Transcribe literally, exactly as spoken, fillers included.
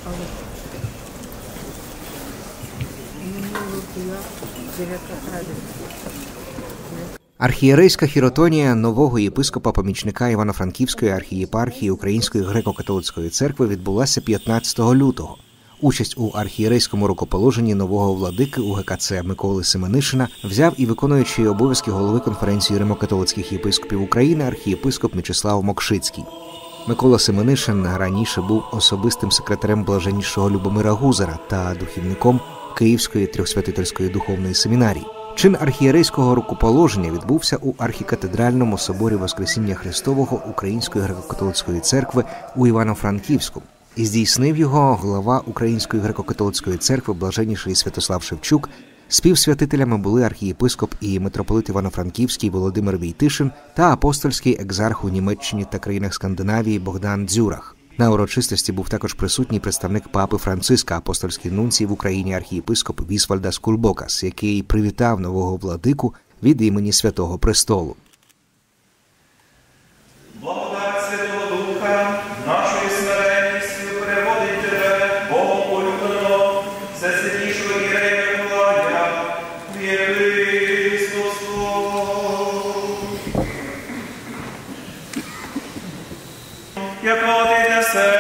Архієрейська хіротонія нового єпископа-помічника Івано-Франківської архієпархії Української греко-католицької церкви відбулася п'ятнадцятого лютого. Участь у архієрейському рукоположенні нового владики УГКЦ Миколи Семенишина взяв і виконуючий обов'язки голови конференції римо-католицьких єпископів України архієпископ Мечислав Мокшицький. Микола Семенишин раніше був особистим секретарем блаженнішого Любомира Гузара та духівником Київської трьохсвятительської духовної семінарії. Чин архієрейського рукоположення відбувся у архікатедральному соборі Воскресіння Христового Української греко-католицької церкви у Івано-Франківську. І здійснив його глава Української греко-католицької церкви блаженніший Святослав Шевчук. Співсвятителями були архієпископ і митрополит Івано-Франківський Володимир Війтишин та апостольський екзарх у Німеччині та країнах Скандинавії Богдан Дзюрах. На урочистості був також присутній представник папи Франциска, апостольський нунцій в Україні архієпископ Вісвальдас Кульбокас, який привітав нового владику від імені Святого Престолу. Благодать Святого Духа, нашою смиренністю переводить тебе, Богом улюбленого, всесвятішого Єрея Миколая, в єпископство. Яко ти для себе